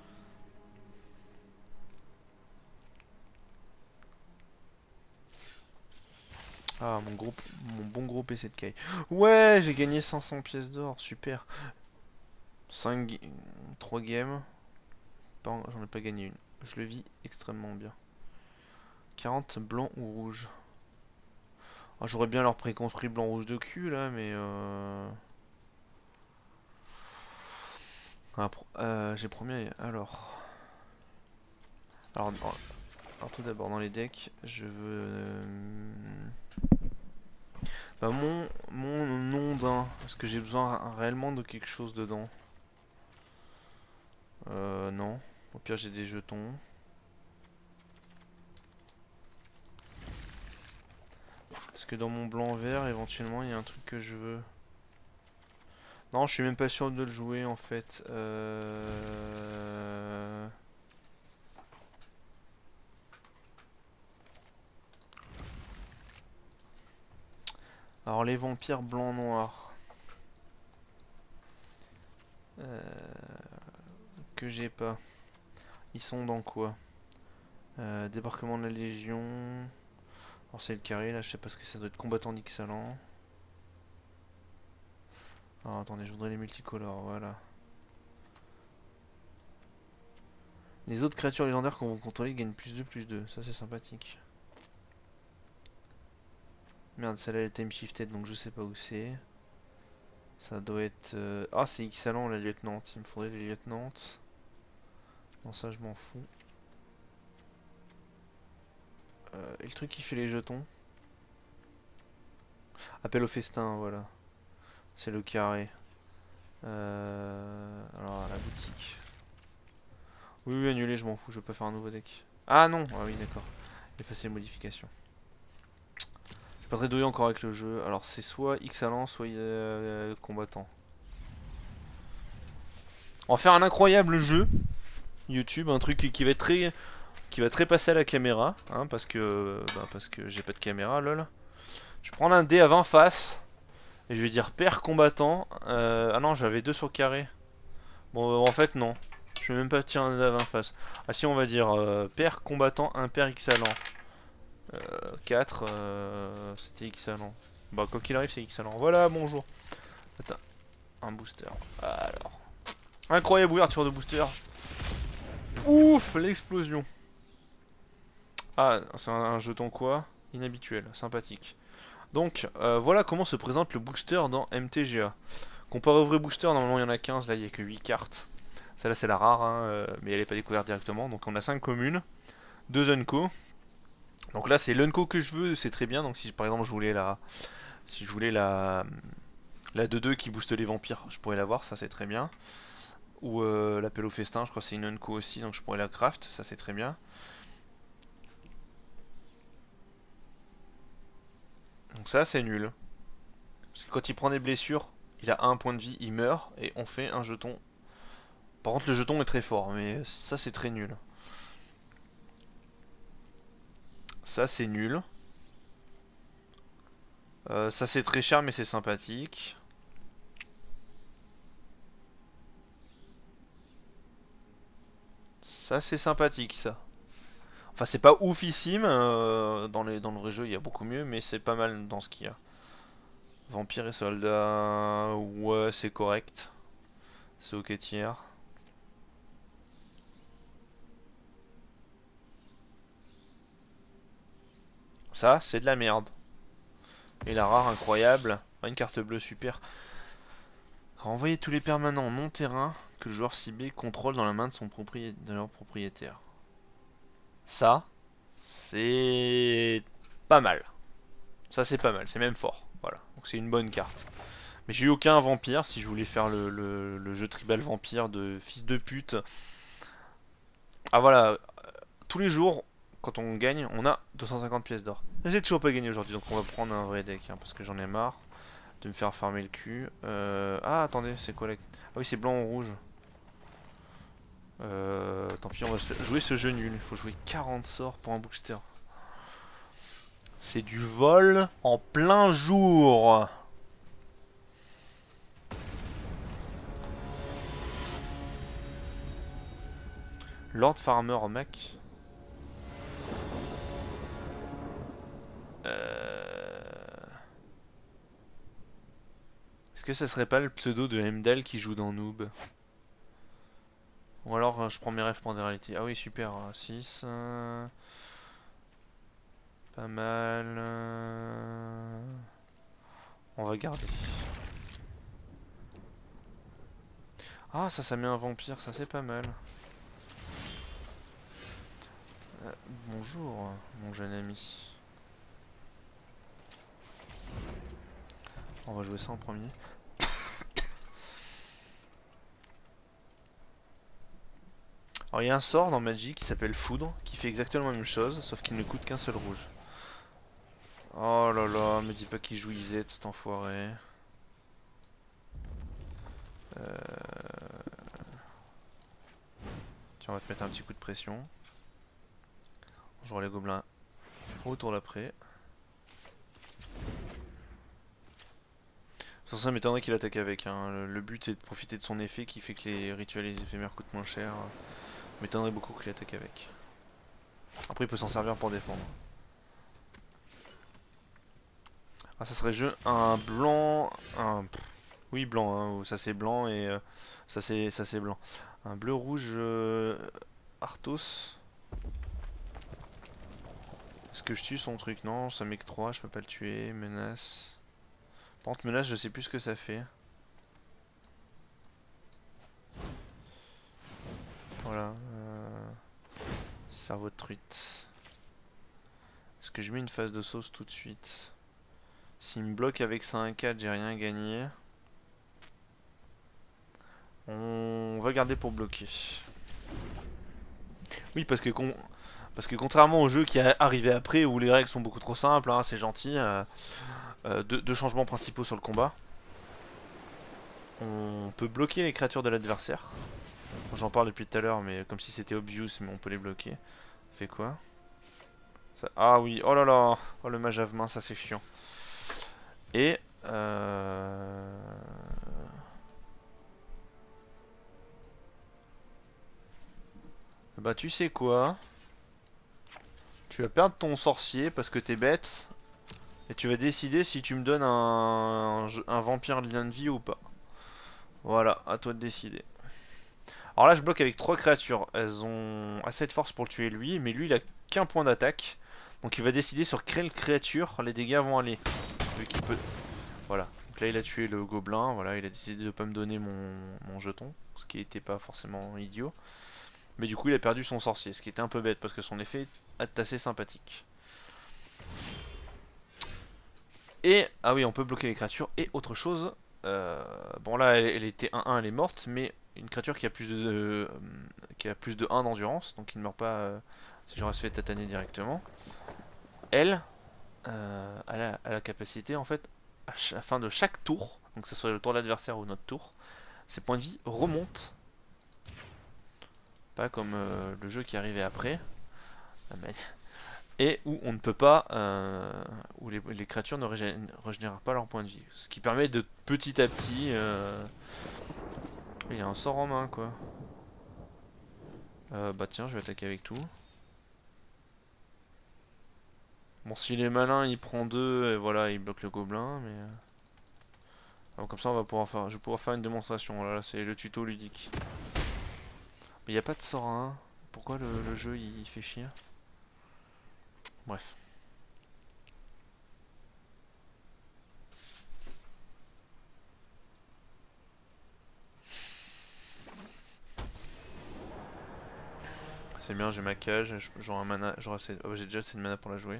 Ah, mon gros, mon bon gros P C de Kai. Ouais, j'ai gagné cinq cents pièces d'or, super. cinq, trois games, j'en ai pas gagné une. Je le vis extrêmement bien. quarante blanc ou rouge. Ah, j'aurais bien leur préconstruit blanc rouge de cul là, mais euh... ah, euh, j'ai premier. Alors, alors, alors tout d'abord dans les decks, je veux euh... bah, mon mon nom d'un. Est-ce que j'ai besoin réellement de quelque chose dedans? Euh, non. Au pire, j'ai des jetons. Est-ce que dans mon blanc vert, éventuellement, il y a un truc que je veux? Non, je suis même pas sûr de le jouer en fait. Euh... Alors les vampires blanc-noir. Euh... Que j'ai pas. Ils sont dans quoi? euh, Débarquement de la Légion. Alors c'est le carré là, je sais pas ce que ça doit être. Combattant d'Ixalan. Alors attendez, je voudrais les multicolores, voilà. Les autres créatures légendaires qu'on va contrôler gagnent plus de plus de. Ça c'est sympathique. Merde, celle-là elle est time shifted donc je sais pas où c'est. Ça doit être... Euh... Ah c'est Ixalan la lieutenante, il me faudrait les lieutenantes. Non ça je m'en fous. Euh, et le truc qui fait les jetons? Appel au festin, voilà. C'est le carré. Euh... Alors la boutique. Oui oui annuler, je m'en fous, je veux pas faire un nouveau deck. Ah non, ah oui d'accord. Effacer les modifications. Je suis pas très doué encore avec le jeu. Alors c'est soit Ixalan, soit euh, combattant. On va faire un incroyable jeu YouTube, un truc qui va être très, qui va très passer à la caméra, hein, parce que, bah, parce que j'ai pas de caméra, lol. Je vais prendre un dé à vingt faces et je vais dire paire combattant. Euh, ah non, j'avais deux sur carré. Bon, en fait non. Je vais même pas tirer un dé à vingt faces. Ah si, on va dire euh, paire combattant, impair Ixalan. Euh, quatre, euh, c'était Ixalan. Bah quoi qu'il arrive, c'est Ixalan. Voilà, bonjour. Attends, un booster. Alors, incroyable ouverture de booster. Ouf, l'explosion. Ah, c'est un, un jeton quoi? Inhabituel, sympathique. Donc, euh, voilà comment se présente le booster dans M T G A. Comparé au vrai booster, normalement il y en a quinze, là il n'y a que huit cartes. Celle-là c'est la rare, hein, euh, mais elle n'est pas découverte directement. Donc on a cinq communes, deux unco. Donc là c'est l'unco que je veux, c'est très bien. Donc si par exemple je voulais la, si je voulais la, la deux deux qui booste les vampires, je pourrais l'avoir, ça c'est très bien. Ou euh, l'appel au festin, je crois que c'est une unco aussi, donc je pourrais la craft, ça c'est très bien. Donc ça c'est nul. Parce que quand il prend des blessures, il a un point de vie, il meurt, et on fait un jeton. Par contre le jeton est très fort, mais ça c'est très nul. Ça c'est nul. Euh, ça c'est très cher mais c'est sympathique. Ça c'est sympathique ça. Enfin c'est pas oufissime, euh, dans, les, dans le vrai jeu il y a beaucoup mieux, mais c'est pas mal dans ce qu'il y a. Vampire et soldat, ouais c'est correct. C'est ok tiers. Ça c'est de la merde. Et la rare incroyable, ah, une carte bleue super. Renvoyer tous les permanents non terrain que le joueur ciblé contrôle dans la main de, son proprié... de leur propriétaire. Ça, c'est pas mal. Ça c'est pas mal, c'est même fort. Voilà, donc c'est une bonne carte. Mais j'ai eu aucun vampire si je voulais faire le, le, le jeu tribal vampire de fils de pute. Ah voilà, tous les jours, quand on gagne, on a deux cent cinquante pièces d'or. J'ai toujours pas gagné aujourd'hui, donc on va prendre un vrai deck, hein, parce que j'en ai marre de me faire farmer le cul. Euh... Ah, attendez, c'est quoi la... Ah oui, c'est blanc ou rouge. Euh... Tant pis, on va jouer ce jeu nul. Il faut jouer quarante sorts pour un booster. C'est du vol en plein jour. Lord Farmer mec. Euh... Est-ce que ça serait pas le pseudo de Heimdall qui joue dans Noob? Ou alors je prends mes rêves pour des réalités. Ah oui super, six. Euh... Pas mal. Euh... On va garder. Ah ça ça met un vampire, ça c'est pas mal. Euh, bonjour mon jeune ami. On va jouer ça en premier. Alors il y a un sort dans Magic qui s'appelle Foudre, qui fait exactement la même chose, sauf qu'il ne coûte qu'un seul rouge. Oh là là, me dis pas qu'il joue Izette cet enfoiré. Euh... Tiens, on va te mettre un petit coup de pression. Genre les gobelins autour d'après. Sans ça, m'étonnerait qu'il attaque avec. Hein. Le, le but c'est de profiter de son effet qui fait que les rituels et les éphémères coûtent moins cher. M'étonnerait beaucoup qu'il attaque avec. Après, il peut s'en servir pour défendre. Ah, ça serait jeu un blanc, un oui blanc. Hein, ça c'est blanc et euh, ça c'est ça c'est blanc. Un bleu rouge euh, Arthos. Est-ce que je tue son truc? Non, ça met que trois, je peux pas le tuer. Menace. Par contre, menace, je sais plus ce que ça fait. Voilà. Euh... Cerveau de truite. Est-ce que je mets une phase de sauce tout de suite? S'il me bloque avec ça un quatre, j'ai rien gagné. On va garder pour bloquer. Oui, parce que con... parce que contrairement au jeu qui est arrivé après, où les règles sont beaucoup trop simples, hein, c'est gentil. Euh, euh, deux, deux changements principaux sur le combat. On peut bloquer les créatures de l'adversaire. J'en parle depuis tout à l'heure, mais comme si c'était obvious, mais on peut les bloquer. Fait quoi ça... Ah oui, oh là là. Oh le mage à main, ça c'est chiant. Et... Euh... Bah tu sais quoi? Tu vas perdre ton sorcier parce que t'es bête. Et tu vas décider si tu me donnes un, un, un vampire lien de vie ou pas. Voilà, à toi de décider. Alors là je bloque avec trois créatures. Elles ont assez de force pour le tuer lui. Mais lui il a qu'un point d'attaque. Donc il va décider sur quelle créature les dégâts vont aller. Vu qu'il peut... Voilà. Donc là il a tué le gobelin, voilà, il a décidé de pas me donner mon, mon jeton, ce qui n'était pas forcément idiot. Mais du coup il a perdu son sorcier, ce qui était un peu bête parce que son effet est assez sympathique. Et, ah oui, on peut bloquer les créatures. Et autre chose, euh, bon là elle, elle était un un, elle est morte, mais une créature qui a plus de, euh, qui a plus de un d'endurance, donc qui ne meurt pas euh, si j'aurais se fait tataner directement. Elle, euh, a, la, a la capacité en fait, à la fin de chaque tour, donc que ce soit le tour de l'adversaire ou notre tour, ses points de vie remontent. Pas comme euh, le jeu qui arrivait après. Et où on ne peut pas, euh, où les, les créatures ne régénèrent, régénèrent pas leurs points de vie. Ce qui permet de petit à petit... Euh... Il y a un sort en main quoi. Euh, bah tiens, je vais attaquer avec tout. Bon, s'il est malin, il prend deux et voilà, il bloque le gobelin, mais... Alors, comme ça, on va pouvoir faire, je vais pouvoir faire une démonstration. Là, là c'est le tuto ludique. Mais il n'y a pas de sort à un. Pourquoi le, le jeu, il fait chier? Bref. C'est bien, j'ai ma cage, j'aurai un mana, j'aurai assez... oh, j'ai déjà assez de mana pour la jouer.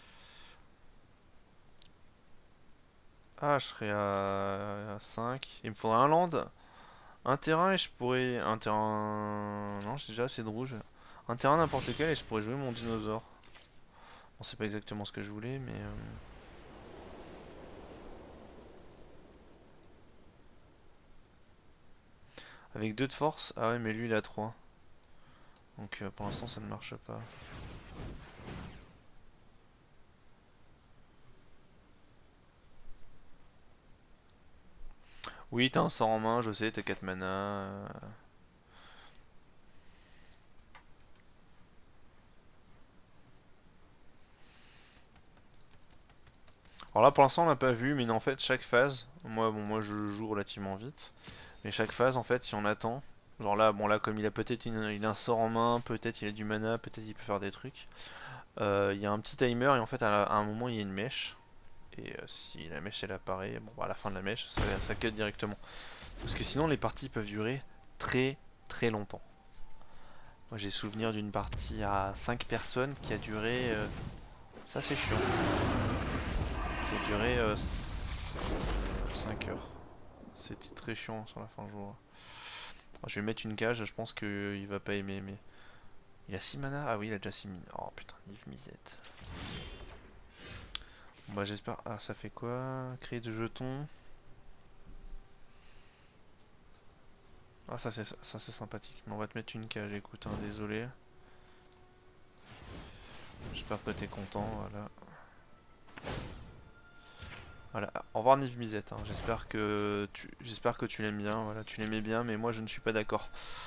Ah, je serai à cinq. Il me faudrait un land, un terrain et je pourrais... Un terrain... Non, j'ai déjà assez de rouge. Un terrain n'importe lequel et je pourrais jouer mon dinosaure. Bon, c'est pas exactement ce que je voulais, mais... Euh... Avec deux de force? Ah ouais, mais lui, il a trois. Donc euh, pour l'instant, ça ne marche pas. Oui, t'as un sort en main, je sais, t'as quatre mana. Euh... Alors là, pour l'instant, on n'a pas vu, mais en fait, chaque phase, moi, bon, moi, je joue relativement vite, mais chaque phase, en fait, si on attend, genre là, bon là, comme il a peut-être une, il a un sort en main, peut-être il a du mana, peut-être il peut faire des trucs. Euh, il y a un petit timer et en fait, à, à un moment, il y a une mèche. Et euh, si la mèche elle apparaît, bon, bah, à la fin de la mèche, ça, ça cut directement. Parce que sinon, les parties peuvent durer très très longtemps. Moi, j'ai souvenir d'une partie à cinq personnes qui a duré. Euh, ça, c'est chiant. Qui a duré euh, cinq heures. C'était très chiant sur la fin de jour. Je vais mettre une cage, je pense qu'il va pas aimer, mais... Il a six mana? Ah oui, il a déjà six mana. Oh putain, Niv Misette. Bon, bah j'espère... Ah, ça fait quoi? Créer de jetons. Ah, ça c'est ça c'est sympathique. Mais on va te mettre une cage, écoute, hein, désolé. J'espère que t'es content, voilà. Voilà, au revoir Niv Misette, hein. J'espère que tu j'espère que tu l'aimes bien, voilà, tu l'aimais bien, mais moi je ne suis pas d'accord.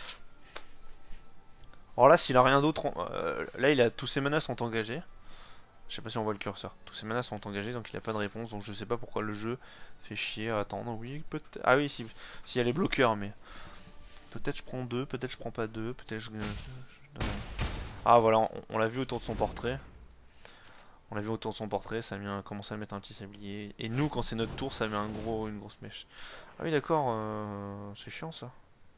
Alors là, s'il a rien d'autre, euh, là il a tous ses manas sont engagés. Je sais pas si on voit le curseur. Tous ses manas sont engagés, donc il a pas de réponse, donc je sais pas pourquoi le jeu fait chier à attendre. Oui, peut-être. Ah oui, si, si y a les bloqueurs, mais peut-être je prends deux, peut-être je prends pas deux, peut-être je, je, je... Ah voilà, on, on l'a vu autour de son portrait. On l'a vu autour de son portrait, ça a mis un, commencé à mettre un petit sablier. Et nous, quand c'est notre tour, ça met un gros, une grosse mèche. Ah oui, d'accord, euh, c'est chiant ça.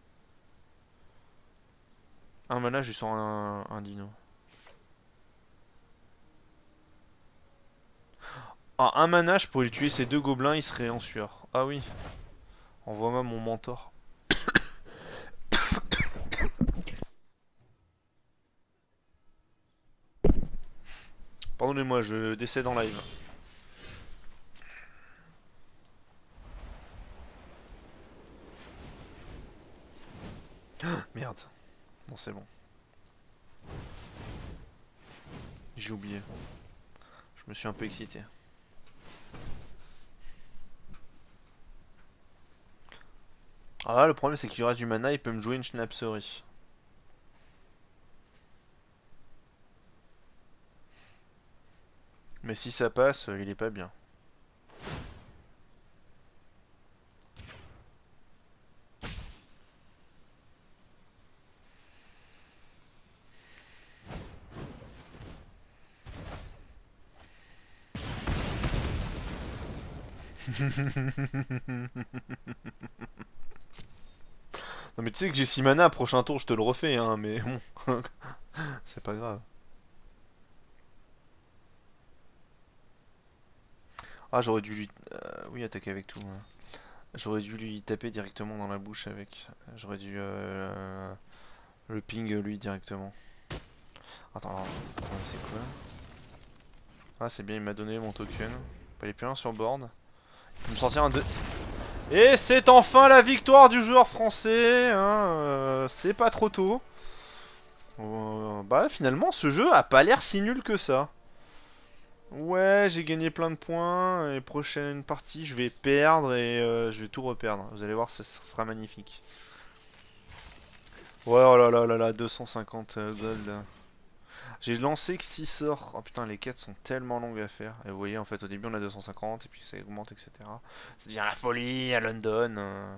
Un mana, je lui sors un, un dino. Ah, un mana, je pourrais lui tuer ces deux gobelins, il serait en sueur. Ah oui. Envoie-moi mon mentor. Pardonnez-moi, je décède en live. Merde. Non, c'est bon. J'ai oublié. Je me suis un peu excité. Ah là, le problème c'est qu'il reste du mana, il peut me jouer une Schnapserie. Mais si ça passe, il est pas bien. Non mais tu sais que j'ai six mana, prochain tour je te le refais, hein, mais bon, c'est pas grave. Ah, j'aurais dû lui... euh, oui, attaquer avec tout. Ouais. J'aurais dû lui taper directement dans la bouche avec... J'aurais dû euh, le ping lui directement. Attends, attends, c'est quoi? Ah, c'est bien, il m'a donné mon token. Pas les plus rien sur board. Il peut me sortir un deux. Et c'est enfin la victoire du joueur français, hein, euh, c'est pas trop tôt. Euh, bah finalement ce jeu a pas l'air si nul que ça. Ouais, j'ai gagné plein de points, et prochaine partie je vais perdre et euh, je vais tout reperdre. Vous allez voir, ça, ça sera magnifique. Ouais, oh là là là là, deux cent cinquante euh, gold. J'ai lancé que six sorts. Oh putain, les quêtes sont tellement longues à faire. Et vous voyez, en fait, au début on a deux cent cinquante, et puis ça augmente, et cetera. Ça devient la folie à London. euh.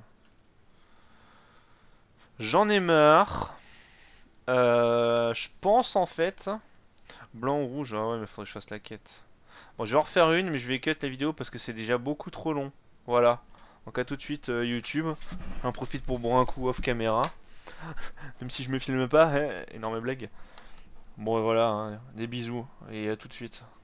J'en ai marre. Euh, je pense en fait. Blanc ou rouge, ah ouais, mais faudrait que je fasse la quête. Bon, je vais en refaire une, mais je vais cut la vidéo parce que c'est déjà beaucoup trop long. Voilà. Donc à tout de suite, euh, YouTube. J'en profite pour boire un coup off caméra. Même si je me filme pas, hein, énorme blague. Bon, voilà, hein, des bisous et à tout de suite.